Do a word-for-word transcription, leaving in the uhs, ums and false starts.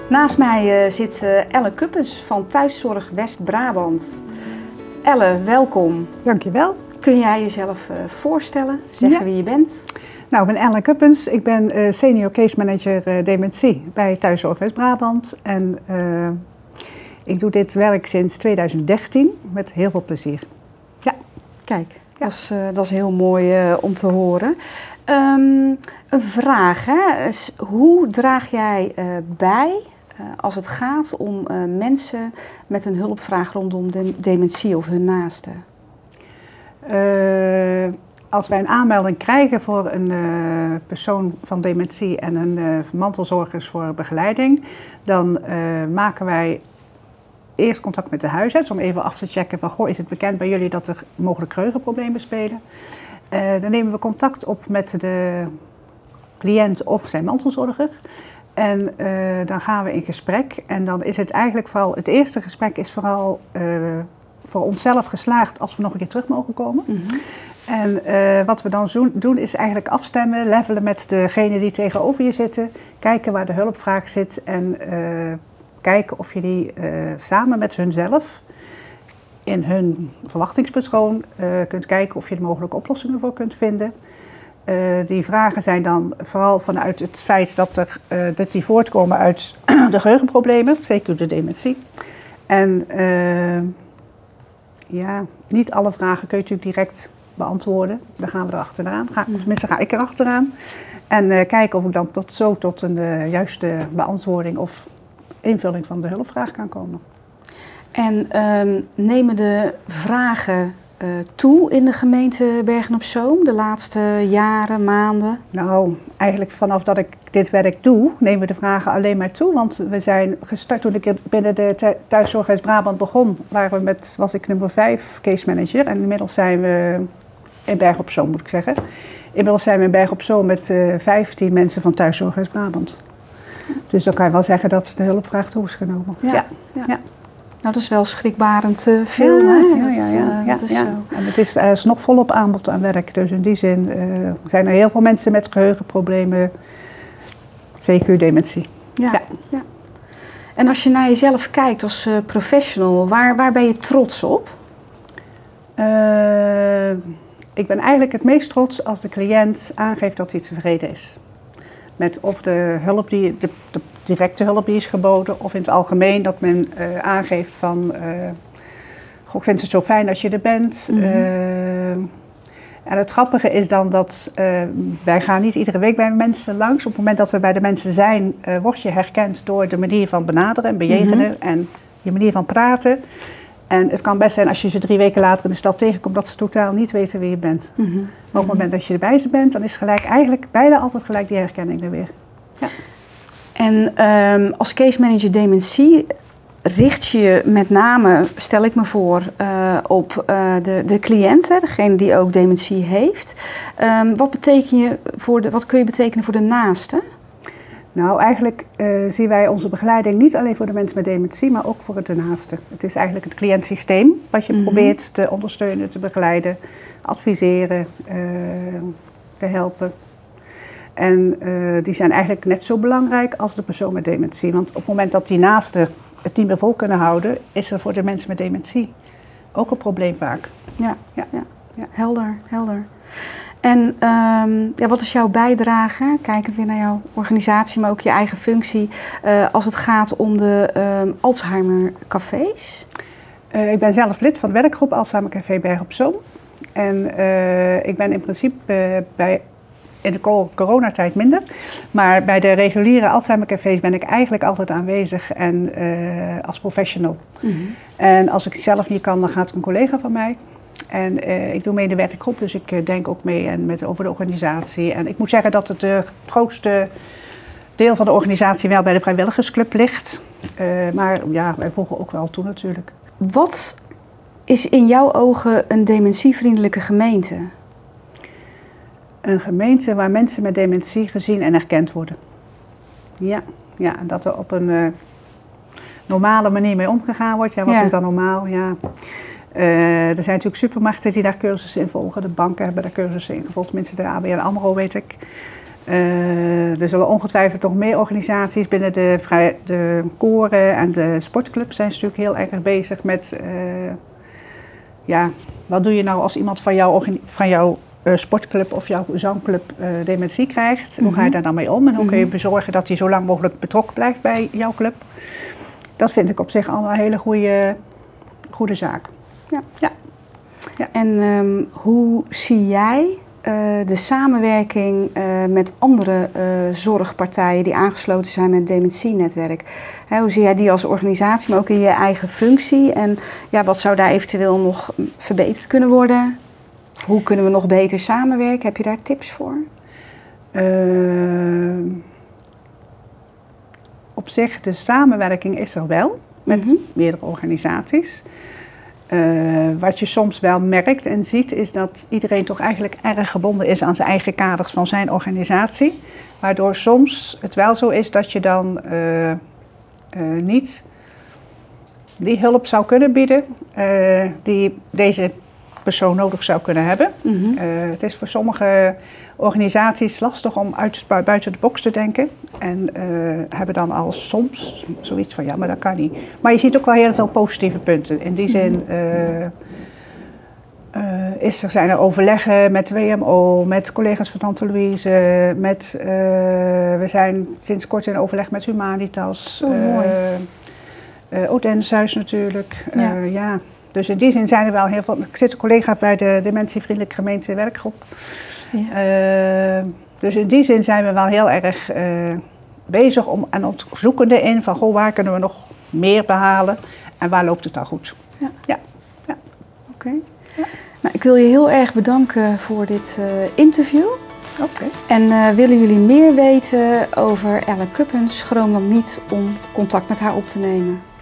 Naast mij uh, zit uh, Elle Kuppens van Thuiszorg West-Brabant. Elle, welkom. Dankjewel. Kun jij jezelf uh, voorstellen, zeggen ja. wie je bent? Nou, ik ben Elle Kuppens. Ik ben uh, senior case manager uh, dementie bij Thuiszorg West-Brabant. En uh, ik doe dit werk sinds tweeduizend dertien met heel veel plezier. Ja. Kijk, ja. Dat, is, uh, dat is heel mooi uh, om te horen. Um, een vraag, hè? Hoe draag jij uh, bij uh, als het gaat om uh, mensen met een hulpvraag rondom de dementie of hun naasten? Uh, als wij een aanmelding krijgen voor een uh, persoon van dementie en een uh, mantelzorgers voor begeleiding, dan uh, maken wij eerst contact met de huisarts om even af te checken van, goh, is het bekend bij jullie dat er mogelijk geheugenproblemen spelen? Uh, dan nemen we contact op met de cliënt of zijn mantelzorger. En uh, dan gaan we in gesprek. En dan is het eigenlijk vooral, het eerste gesprek is vooral uh, voor onszelf geslaagd als we nog een keer terug mogen komen. Mm-hmm. En uh, wat we dan doen, doen is eigenlijk afstemmen, levelen met degene die tegenover je zitten. Kijken waar de hulpvraag zit en uh, kijken of je die uh, samen met hunzelf in hun verwachtingspatroon uh, kunt kijken of je er mogelijke oplossingen voor kunt vinden. Uh, die vragen zijn dan vooral vanuit het feit dat, er, uh, dat die voortkomen uit de geheugenproblemen, zeker de dementie. En uh, ja, niet alle vragen kun je natuurlijk direct beantwoorden. Dan gaan we er achteraan, ga, of tenminste ga ik er achteraan. En uh, kijken of ik dan tot, zo tot een uh, juiste beantwoording of invulling van de hulpvraag kan komen. En um, nemen de vragen uh, toe in de gemeente Bergen-op-Zoom de laatste jaren, maanden? Nou, eigenlijk vanaf dat ik dit werk doe, nemen de vragen alleen maar toe. Want we zijn gestart toen ik binnen de Thuiszorg West-Brabant begon, waren we met, was ik nummer vijf case manager. En inmiddels zijn we in Bergen-op-Zoom, moet ik zeggen. Inmiddels zijn we in Bergen-op-Zoom met uh, vijftien mensen van Thuiszorg West-Brabant. Dus dan kan je wel zeggen dat de hulpvraag toe is genomen. Ja, ja. ja. ja. Nou, dat is wel schrikbarend uh, veel, ja, hè? Ja, ja, ja. Uh, ja, dat is ja. Zo. En het is, er is nog volop aanbod aan werk. Dus in die zin uh, zijn er heel veel mensen met geheugenproblemen, C Q-dementie. Ja, ja. ja. En als je naar jezelf kijkt als uh, professional, waar, waar ben je trots op? Uh, ik ben eigenlijk het meest trots als de cliënt aangeeft dat hij tevreden is. Met of de hulp die, de, de directe hulp die is geboden, of in het algemeen dat men uh, aangeeft van, uh, goh, ik vind het zo fijn dat je er bent. Mm-hmm. uh, en het grappige is dan dat uh, wij gaan niet iedere week bij mensen langs. Op het moment dat we bij de mensen zijn, uh, word je herkend door de manier van benaderen en bejegenen mm-hmm. en je manier van praten. En het kan best zijn als je ze drie weken later in de stad tegenkomt dat ze totaal niet weten wie je bent. Mm-hmm. Maar op het moment dat je erbij ze bent, dan is gelijk eigenlijk bijna altijd gelijk die herkenning er weer. Ja. En um, als case manager dementie richt je je met name, stel ik me voor, uh, op uh, de, de cliënten, degene die ook dementie heeft. Um, wat, beteken je voor de, wat kun je betekenen voor de naasten? Nou, eigenlijk uh, zien wij onze begeleiding niet alleen voor de mensen met dementie, maar ook voor de naasten. Het is eigenlijk het cliëntsysteem wat je mm-hmm. probeert te ondersteunen, te begeleiden, adviseren, uh, te helpen. En uh, die zijn eigenlijk net zo belangrijk als de persoon met dementie. Want op het moment dat die naasten het niet meer vol kunnen houden, is er voor de mensen met dementie ook een probleem vaak. Ja, ja. ja. ja. helder, helder. En um, ja, wat is jouw bijdrage, kijkend weer naar jouw organisatie, maar ook je eigen functie, uh, als het gaat om de um, Alzheimer cafés? Uh, ik ben zelf lid van de werkgroep Alzheimer Café Bergen-op-Zoom. En uh, ik ben in principe uh, bij, in de coronatijd minder, maar bij de reguliere Alzheimer cafés ben ik eigenlijk altijd aanwezig en uh, als professional. Mm-hmm. En als ik zelf niet kan, dan gaat er een collega van mij. En uh, ik doe mee in de werkgroep, dus ik uh, denk ook mee en met, over de organisatie. En ik moet zeggen dat het, uh, het grootste deel van de organisatie wel bij de vrijwilligersclub ligt. Uh, maar ja, wij voegen ook wel toe natuurlijk. Wat is in jouw ogen een dementievriendelijke gemeente? Een gemeente waar mensen met dementie gezien en erkend worden. Ja, ja, en dat er op een uh, normale manier mee omgegaan wordt. Ja, wat ja. is dan normaal? Ja. Uh, er zijn natuurlijk supermarkten die daar cursussen in volgen. De banken hebben daar cursussen in gevolgd. Tenminste, de A B N AMRO weet ik. Uh, er zullen ongetwijfeld nog meer organisaties binnen de, vrij, de koren en de sportclubs zijn natuurlijk heel erg bezig met, uh, ja, wat doe je nou als iemand van jouw, van jouw uh, sportclub of jouw zangclub uh, dementie krijgt? Mm-hmm. Hoe ga je daar dan mee om en hoe mm-hmm. kun je bezorgen dat hij zo lang mogelijk betrokken blijft bij jouw club? Dat vind ik op zich allemaal een hele goede, goede zaak. Ja. Ja. Ja. En um, hoe zie jij uh, de samenwerking uh, met andere uh, zorgpartijen die aangesloten zijn met het dementienetwerk? Hè, hoe zie jij die als organisatie, maar ook in je eigen functie? En ja, wat zou daar eventueel nog verbeterd kunnen worden? Of hoe kunnen we nog beter samenwerken? Heb je daar tips voor? Uh, op zich, de samenwerking is er wel met mm-hmm. meerdere organisaties. Uh, wat je soms wel merkt en ziet is dat iedereen toch eigenlijk erg gebonden is aan zijn eigen kaders van zijn organisatie. Waardoor soms het wel zo is dat je dan uh, uh, niet die hulp zou kunnen bieden uh, die deze persoon nodig zou kunnen hebben. Mm-hmm. Uh, het is voor sommige organisaties lastig om uit, buiten de box te denken. En uh, hebben dan al soms zoiets van ja, maar dat kan niet. Maar je ziet ook wel heel veel positieve punten. In die zin uh, uh, is er, zijn er overleggen met W M O, met collega's van Tante Louise. Met, uh, we zijn sinds kort in overleg met Humanitas. Oh, mooi. Uh, uh, Odenshuis natuurlijk. Ja. Uh, ja. Dus in die zin zijn er wel heel veel. Ik zit een collega bij de Dementievriendelijke Gemeente Werkgroep. Ja. Uh, dus in die zin zijn we wel heel erg uh, bezig om, en zoekende in van goh, waar kunnen we nog meer behalen en waar loopt het dan goed. Ja. Ja. Ja. Oké. Okay. Ja. Nou, ik wil je heel erg bedanken voor dit uh, interview. Oké. Okay. En uh, willen jullie meer weten over Elle Kuppens, schroom dan niet om contact met haar op te nemen.